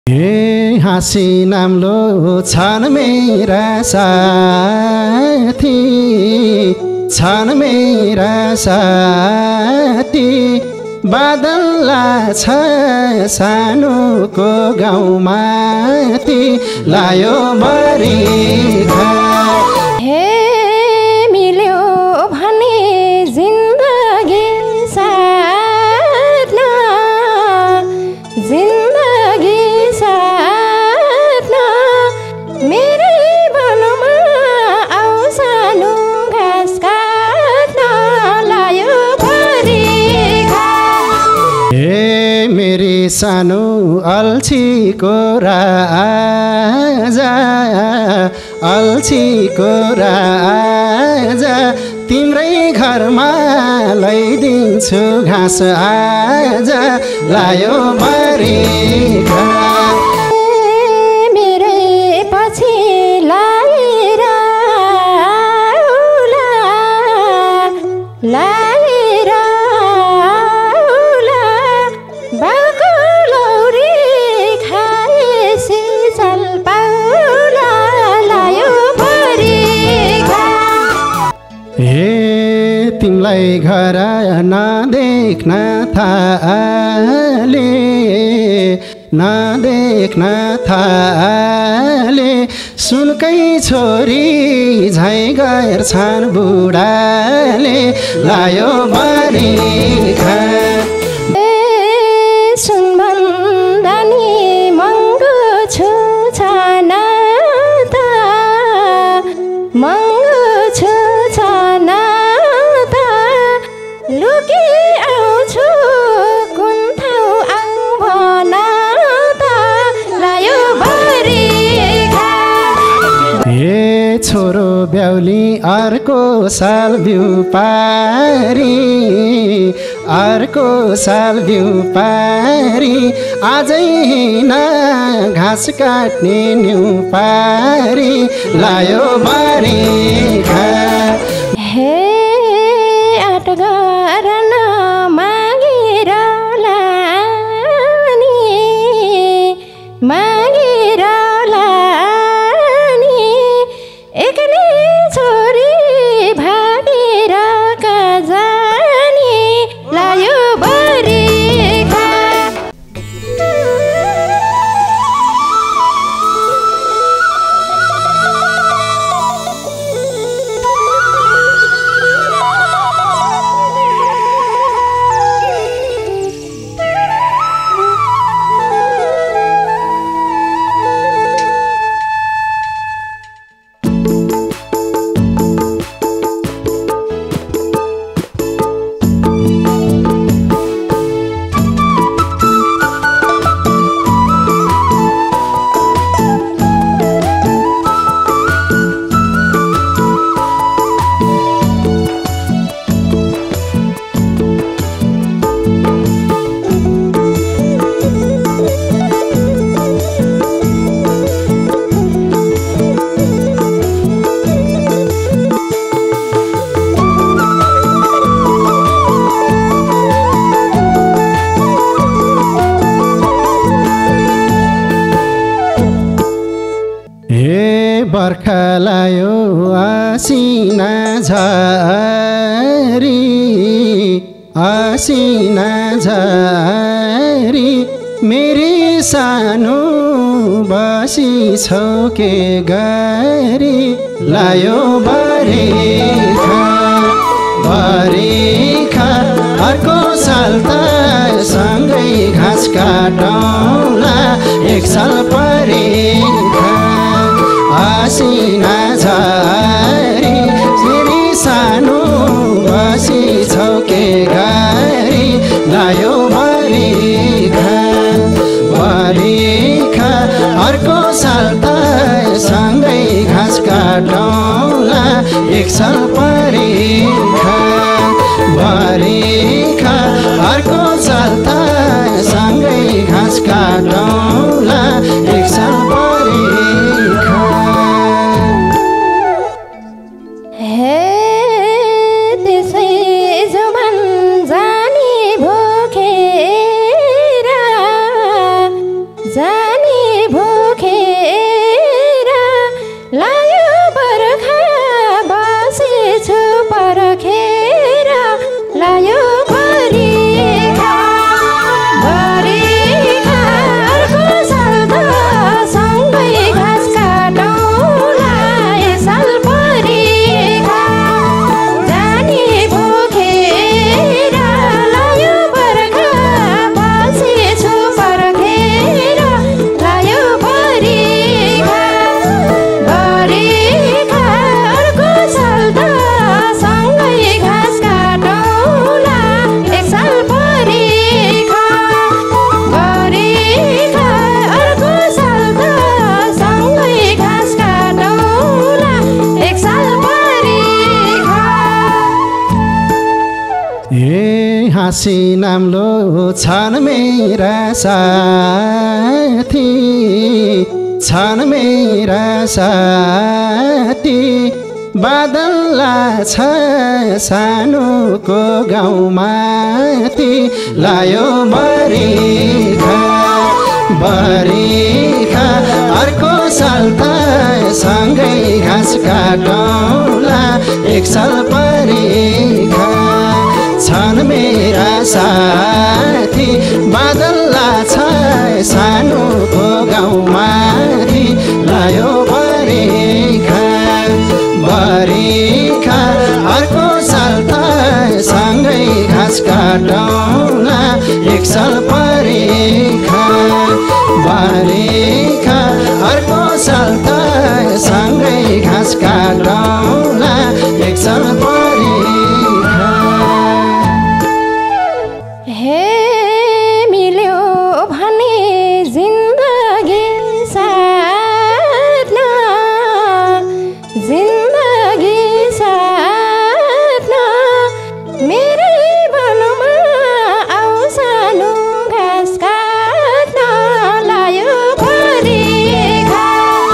हे हाँसी नाम्लो छन् मेरा साथी, छन् मेरा साथी। बादल छ सानोको गाउँमाथि लायो बरिखा। हे मिल्यो भने जिन्दगी साथमा, जिन्दगी साथमा। मेरै वनमा आऊ सानो घाँस काट्न लायो बरिखा। हे मेरी सानो अल्छीको राजा, अल्छीको राजा। तिम्रै घरमा लैदिन्छु घाँस आज लायो बरिखा। मेरै पछि लाएर आउला, लाएर आउला। बाको लौरी खाएसी चल पाउला लायो बरिखा। हे तिमीलाई घर नदेख्न थाले, नदेख्न थाले। सुनकै छोरी झैँ गर्छन् बुढाले लायो बरिखा। सुनभन्दा नि महँगो छु छाना त, महँगो छु छाना त। लुकी आउँछु कुन ठाउँ आऊ भन त लायो बरिखा। हे छोरो ब्याउली अर्को साल बिउ पारी, अर्को साल बिउ पारी। आजै हिँड घाँस काट्ने न्यु पारी लायो बरिखा। हे आट गर नमागेर लानी, मागेर लानी। एक्लै छोरी भागेर कहाँ जाने लायो बरिखा। बर्खा लायो आसिना झरी, आसिना झरी। मेरी सानो बसी छौ के गरी लायो बरिखा, बरिखा। अर्को साल त सँगै घाँस काटौँला एक साल परीक्षा। आसिना झरी फेरि सानो बसी छौ के गरी लायो बरिखा, बरिखा। अर्को साल त सँगै घाँस काटौँला एक साल परीक्षा, बरिखा। अर्को साल त सँगै घाँस काटौँला एक साल परीक्षा। हे त्यसै जुमान जानी भोखेर, जानी भोखेर लायो बर्खा बसेछु पर्खेर लायो बरिखा अर्को साल त सँगै घाँस काटौँला यससाल बरिखा जानी भोखेर लायो बर्खा बसेछु पर्खेर लायो बरिखा अर्को साल त सँगै घाँस काटौँला एकसाल बरिखा अर्को साल त सँगै घाँस काटौँला एकसाल बरिखा। ए हाँसी नाम्लो छन् मेरा साथी छन् मेरा साथी बादल छ सानोको गाउँमाथि लायो बरिखा अर्को साल त सँगै घाँस काटौँला एकसाल बरिखा छन् मेरा साथी बादल छ सानोको गाउँमाथि लायो बरिखा अर्को साल त सँगै घाँस काटौँला एकसाल बरिखा अर्को साल त सँगै घाँस काटौँला एकसाल बरिखा। हे मिल्यो भने जिन्दगी साथमा मेरै वनमा आऊ सानो घाँस काट्न लायो बरिखा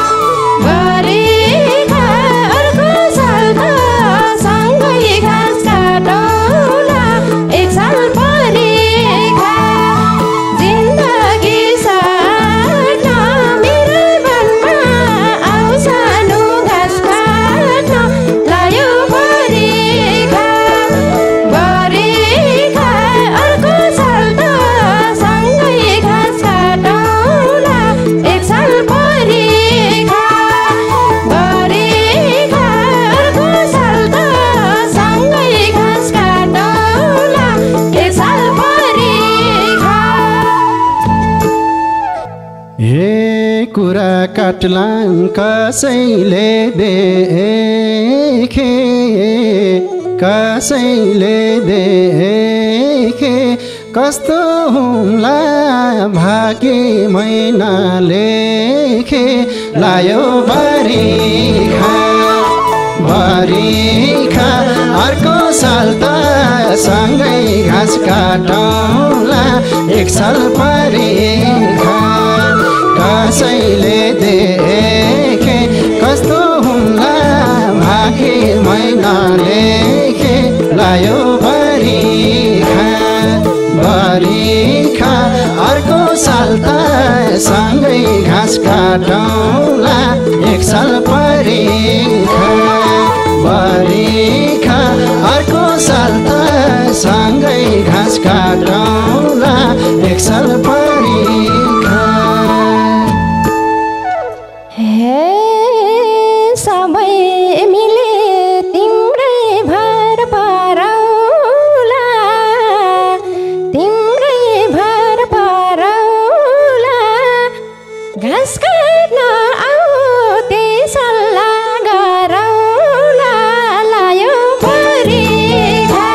अर्को साल त सँगै घाँस काटौँला एकसाल बरिखा जिन्दगी साथमा मेरै वनमा आऊ सानो घाँस काट्न लायो बरिखा अर्को साल त सँगै घाँस काटौँला एकसाल बरिखा अर्को साल त सँगै घाँस काटौँला एकसाल बरिखा। हे कुरा काट्लान् कसैले देखे कस्तो हुम्ला भाग्य मैना लेखे लायो बरिखा अर्को साल त सँगै घाँस काटौँला एकसाल बरिखा कसैले देखे कस्तो हुम्ला भाग्य मैना लेखे लायो बरिखा अर्को साल त सँगै घाँस काटौँला एकसाल बरिखा अर्को साल त सँगै घाँस काटौँला एकसाल बरिखा। हे सबै मिले तिम्रै भर परौला घाँस काट्न आऊ त्यही सल्लाह गरौँला लायो बरिखा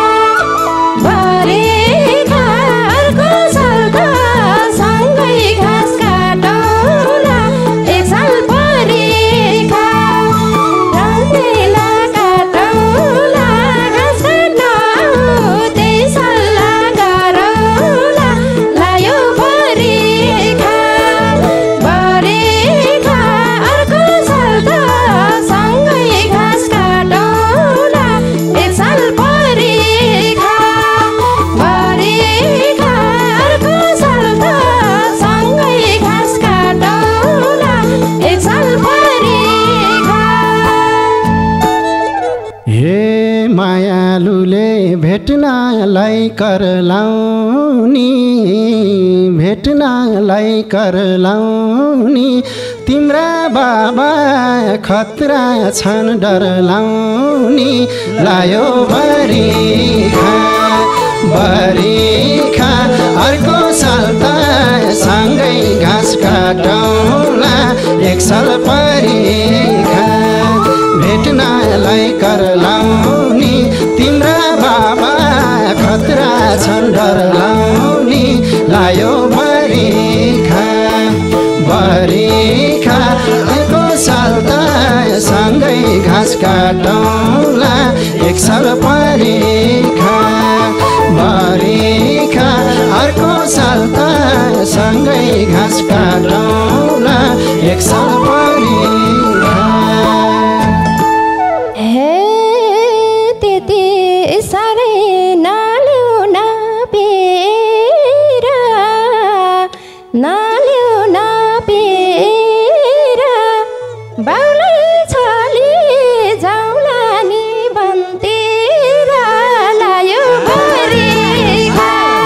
अर्को साल त सँगै घाँस काटौँला एकसाल बरिखा रङ्गीला काटौँला घाँस काट्न आऊ त्यही सल्लाह गरौँला लायो बरिखा भेट्नलाई कर लाउनी भेट्नलाई कर लाउनी तिम्रा बाबा खतरा छन् डर लाउनी लायो बरिखा अर्को साल त सँगै घाँस काटौँला एक साल परीक्षा भेट्नलाई कर लाउनी तिम्रा बाबा खतरा छन् डर लाउनी लायो बरिखा अर्को साल त सँगै घाँस काटौँला एक साल परीक्षा अर्को साल त सँगै घाँस काटौँला एक साल परीक्षा हे त्यति साह्रै नाल्यौ नापेर बाउलाई छली जाउला नि बन्तिर लायो बरिखा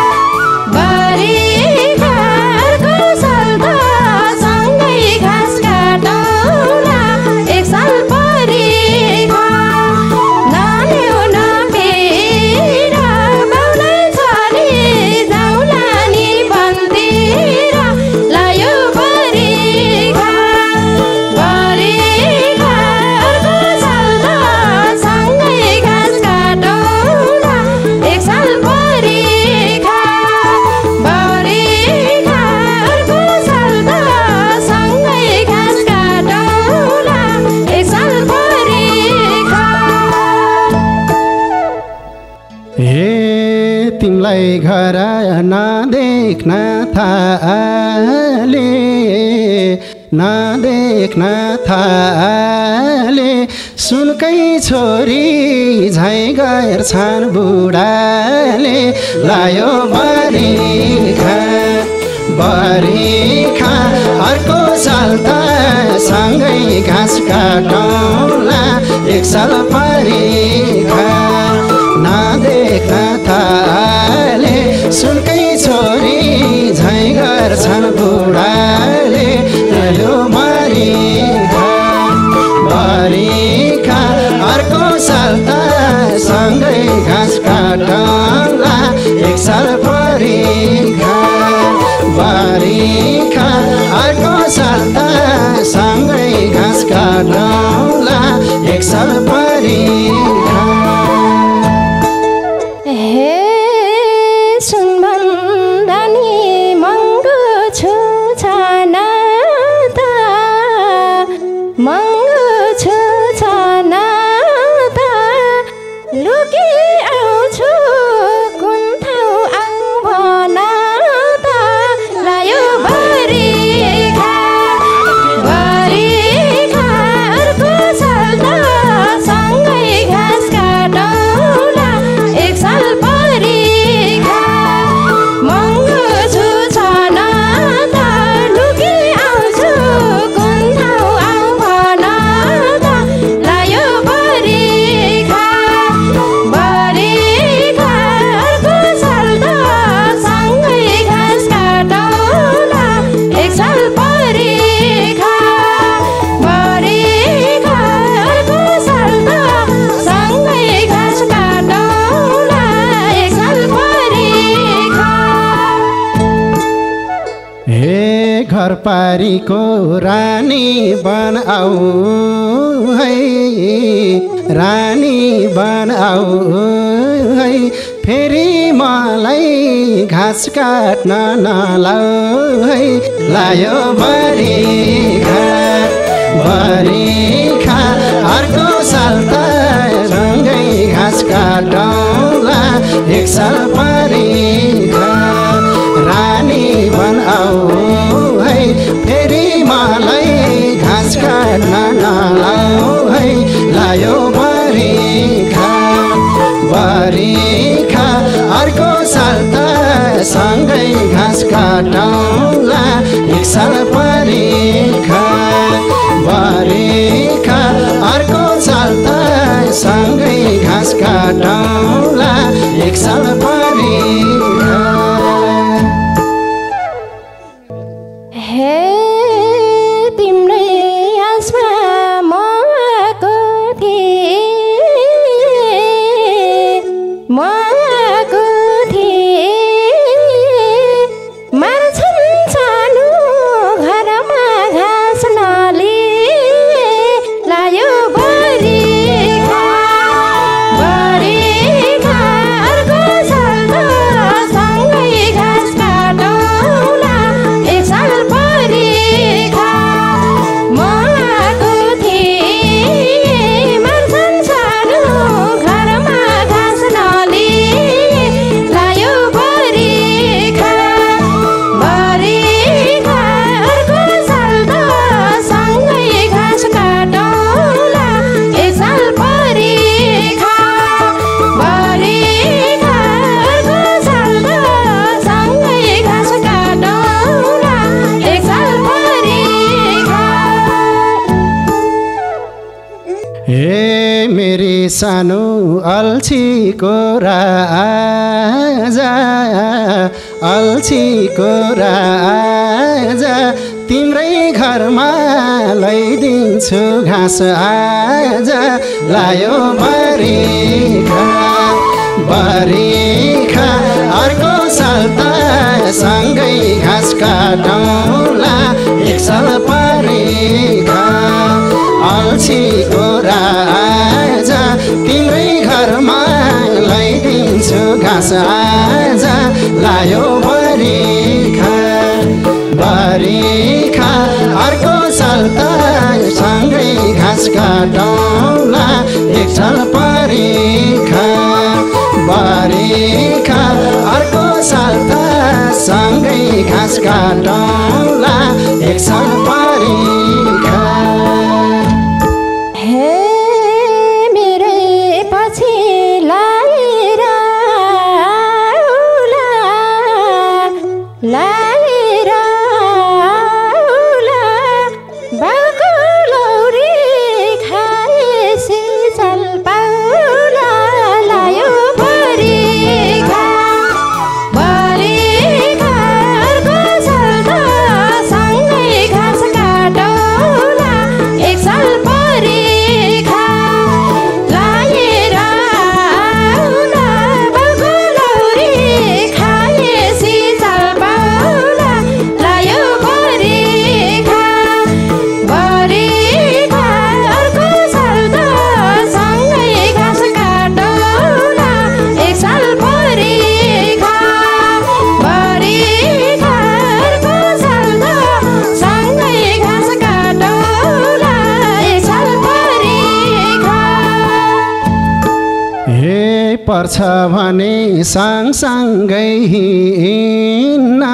अर्को साल त सँगै घाँस काटौँला एक साल परीक्षा नाल्यौ नापेर बाउलाई छली जाउला नि बन्तिर लायो बरिखा अर्को साल त सँगै घाँस काटौँला एक साल परीक्षा अर्को साल त सँगै घाँस काटौँला एक साल परीक्षा हे तिमलाई घर नदेख्न थाले सुनकै छोरी झै गएर छन् बुढाले लायो बरिखा अर्को साल त सँगै घाँस काटौँला एक साल परीक्षा नदेख्न थाले सुनकै छोरी झै गर्छन् बुढाले लायो बरिखा अर्को साल त सँगै घाँस काटौँला एक साल परीक्षा अर्को साल त सँगै घाँस काटौँला एक साल परीक्षा हे सुनभन्दा नि महँगो छु छाना त लुकी आउँछु कुन ठाउँ आऊ भन त लायो बरिखा अर्को साल त सँगै घाँस काटौँला एक साल परीक्षा महँगो छु छन त लुकी आउँछु कुन ठाउँ आऊ भन त लायो बरिखा अर्को साल त सँगै घाँस काटौँला एक साल परीक्षा अर्को साल त सँगै घाँस काटौँला एक साल परीक्षा हे घरपारीको रानी बन आऊ है फेरि मलाई घाँस काट्न नलाऊ है लायो बरिखा अर्को साल त सँगै घाँस काटौँला एक साल परीक्षा रानी बन आऊ है फेरि मलाई घाँस काट्न नलाऊ है लायो बरिखा अर्को साल त सँगै घाँस काटौँला एक साल परीक्षा अर्को साल त सँगै घाँस काटौँला एक हे मेरी सानो अल्छीको राजा अल्छीको राजा तिम्रै घरमा लैदिन्छु घाँस आजा लायो बरिखा बरिखा अर्को साल त सँगै घाँस काटौँला एक साल बरिखा अल्छीको राजा तिम्रै घरमा लैदिन्छु घाँस आजा लायो बरिखा बरिखा अर्को साल त सँगै घाँस काटौँला एक साल बरिखा बरिखा अर्को साल त सँगै घाँस काटौँला एक साल बरिखा पर्छ भने सँगसँगै हिँड्न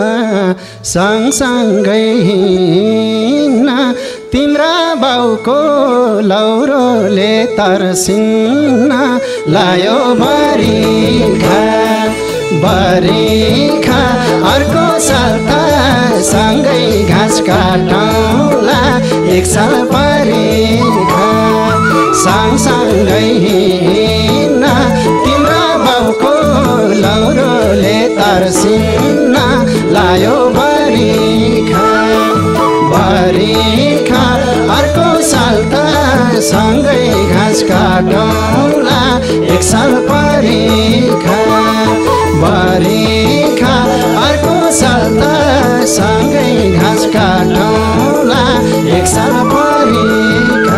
सँगसँगै हिँड्न तिम्रा बाउको लौरोले तर्सिन्न लायो बरिखा बरिखा अर्को साल त सँगै घाँस काटौँला एक साल बरिखा सँगसँगै हिँड्न तिम्रा बाउको लौरोले तर्सिन्न लायो बरिखा बरिखा अर्को साल त सँगै घाँस काटौँला एक साल बरिखा बरिखा अर्को साल त सँगै घाँस काटौँला एक साल बरिखा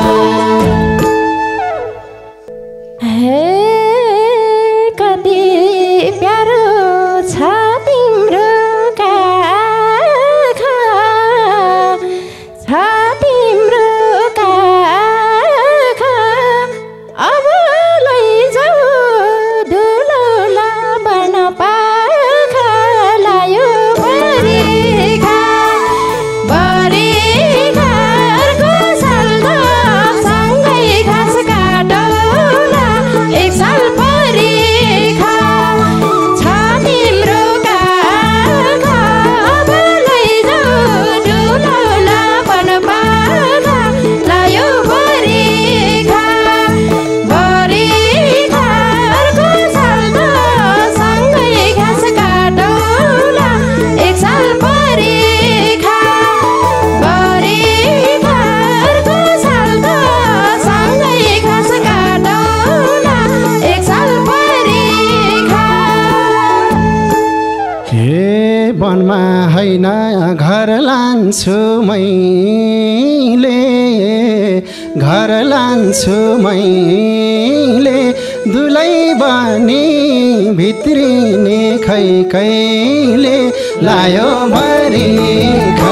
वनमा हैन घर लान्छु मैले घर लान्छु मैले दुलै बनी भित्रिने खै कहिले लायो बरिखा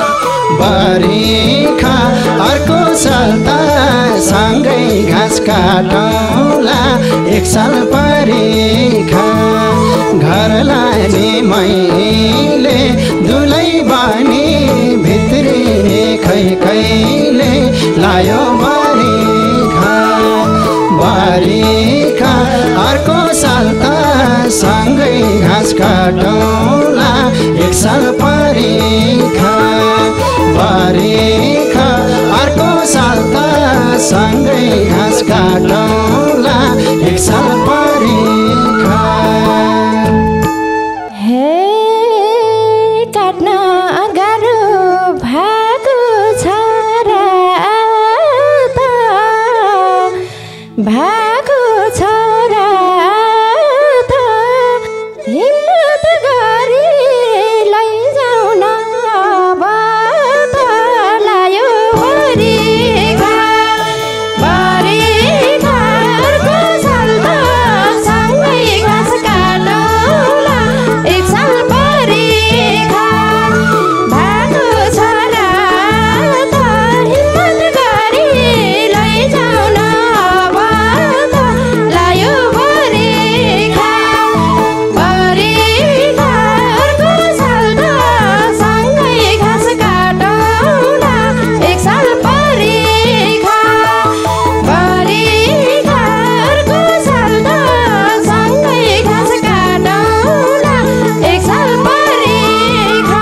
बरिखा अर्को साल त सँगै घाँस काटौँला एक साल बरिखा घर लाने मैले दुलै बनी भित्रिने खै कहिले लायो बरिखा बरिखा अर्को साल त सँगै घाँस काटौँला एक साल बरिखा बरिखा अर्को साल त सँगै घाँस काटौँला एक साल परीक्षा। हे काट्न गाह्रो भएको छ र त भएको छ र त हिम्मत गरी लैजाऊ न अब त लायो बरिखा बरिखा अर्को साल त सँगै घाँस काटौँला एक साल बरिखा भएको छ र त हिम्मत गरी लैजाऊ न अब त लायो बरिखा बरिखा अर्को साल त सँगै घाँस काटौँला एक साल बरिखा बरिखा अर्को साल त सँगै घाँस काटौँला एक साल बरिखा।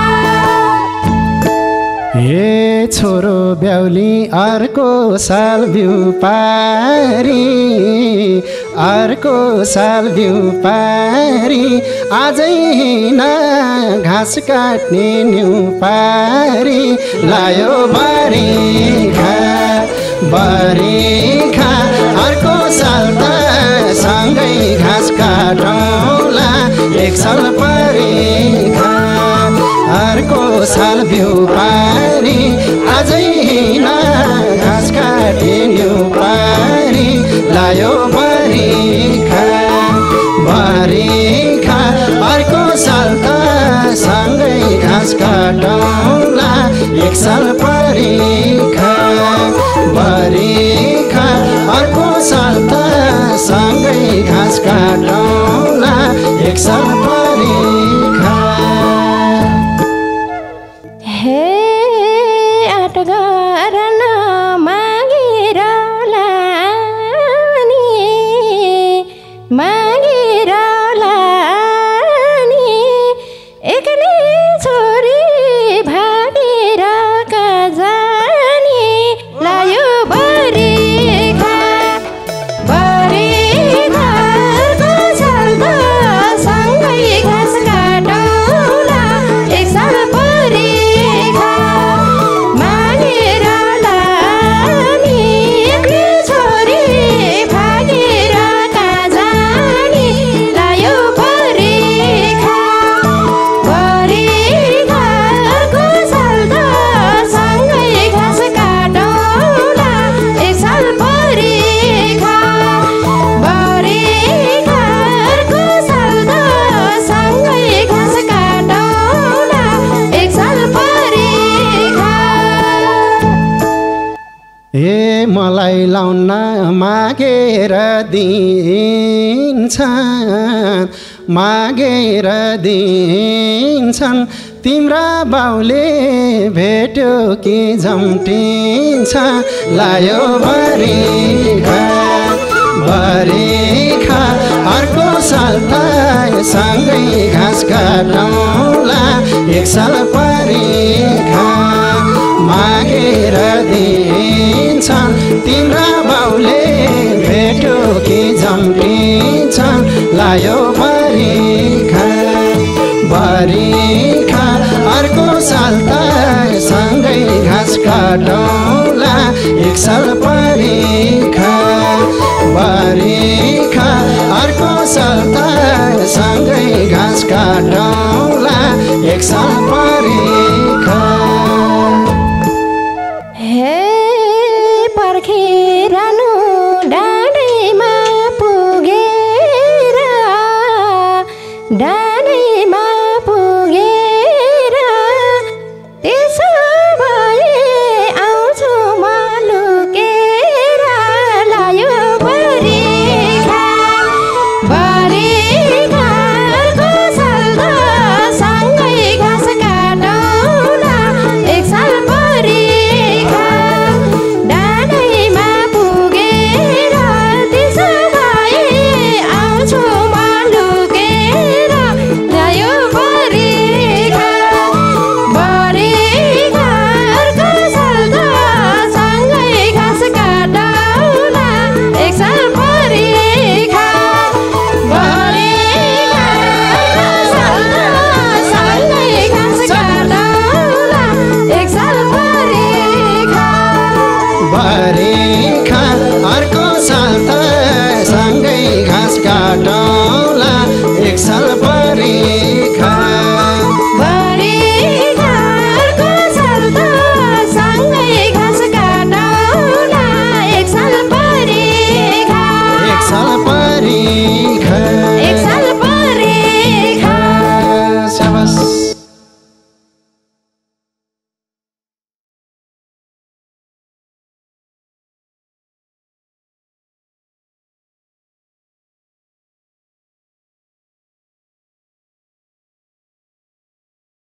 हे छोरो ब्याउली अर्को साल बिउ पारी अर्को साल बिउ पारी आजै हिँड घाँस काट्ने न्यु पारी लायो बरिखा बरिखा अर्को साल त सँगै घाँस काटौँला एक साल परीक्षा अर्को साल बिउ पारी आजै हिँड घाँस काट्ने पारी लायो बरिखा बरिखा अर्को साल त सँगै घाँस काटौँला एक साल परीक्षा बरिखा अर्को साल त सँगै घाँस काटौँला एक साल परीक्षा। हे आट गर्न मागेर लानी मागेर लानी एक्लै छोरी भागेर कहाँ जाने लायो बरिखा बरिखा अर्को साल त सँगै घाँस काटौँला एक साल बरिखा मागेर लानी एक्लै छोरी भागेर कहाँ जाने लायो बरिखा बरिखा अर्को साल त सँगै घाँस काटौँला एक साल बरिखा बरिखा अर्को साल त सँगै घाँस काटौँला एक साल बरिखा। हे मलाई लाउन मागेर दिन्छन् मागेर दिन्छन् तिम्रा बाउले भेट्यो कि झम्टिन्छ लायो बरिखा बरिखा अर्को साल त सँगै घाँस काटौँला एक साल परीक्षा मागेर दिन्छन् तिम्रा बाउले भेट्यो कि झम्टिन्छन् लायो बरिखा बरिखा अर्को साल त सँगै घाँस काटौँला एक साल परीक्षा बरिखा अर्को साल त सँगै घाँस काटौँला एक साल परीक्षा। हे पर्खिरहनु डाँडैमा पुगेर डाँडैमा पुगेर त्यसो भए आउँछु म लुकेर लायो बरिखा बरिखा अर्को साल त सँगै घाँस भरे